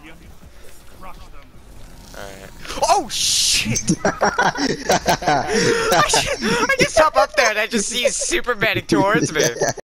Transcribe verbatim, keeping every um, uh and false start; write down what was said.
Alright. Oh shit! I, should, I just hop up there and I just see you super manning towards me.